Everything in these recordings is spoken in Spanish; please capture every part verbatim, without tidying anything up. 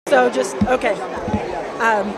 So just, okay. Um,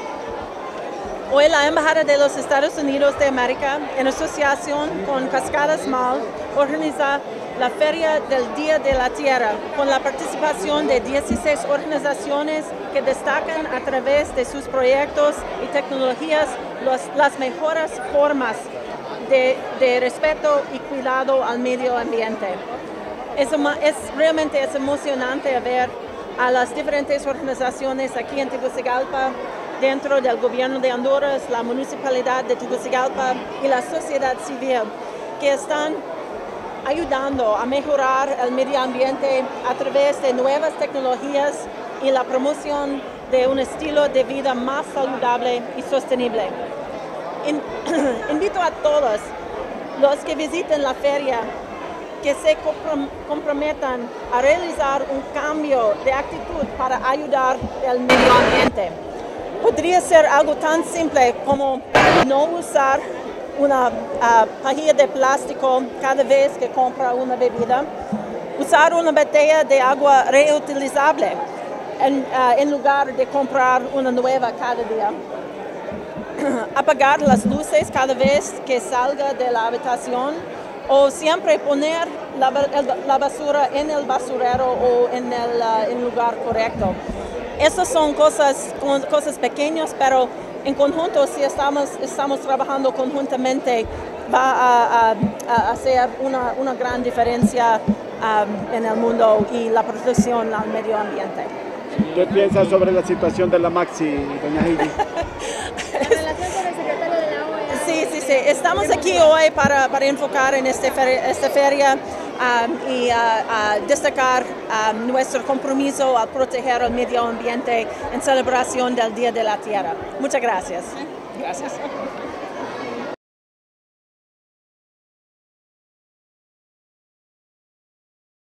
hoy la Embajada de los Estados Unidos de América, en asociación con Cascadas Mall, organiza la Feria del Día de la Tierra, con la participación de dieciséis organizaciones que destacan a través de sus proyectos y tecnologías los, las mejores formas de, de respeto y cuidado al medio ambiente. Es, es realmente es emocionante ver a las diferentes organizaciones aquí en Tegucigalpa, dentro del gobierno de Honduras, la municipalidad de Tegucigalpa y la sociedad civil, que están ayudando a mejorar el medio ambiente a través de nuevas tecnologías y la promoción de un estilo de vida más saludable y sostenible. In, invito a todos los que visiten la feria que se comprometan a realizar un cambio de actitud para ayudar al medio ambiente. Podría ser algo tan simple como no usar una uh, pajilla de plástico cada vez que compra una bebida, usar una botella de agua reutilizable en, uh, en lugar de comprar una nueva cada día, apagar las luces cada vez que salga de la habitación, o siempre poner la, la basura en el basurero o en el uh, en lugar correcto. Esas son cosas, cosas pequeñas, pero en conjunto, si estamos, estamos trabajando conjuntamente, va a, a, a hacer una, una gran diferencia um, en el mundo y la protección al medio ambiente. ¿Qué piensas sobre la situación de la Maxi, doña Heidi? La relación con el secretario de la O E A. Sí, sí, sí. Estamos aquí hoy para, para enfocar en este feria, esta feria um, y uh, uh, destacar um, nuestro compromiso a proteger el medio ambiente en celebración del Día de la Tierra. Muchas gracias. Gracias.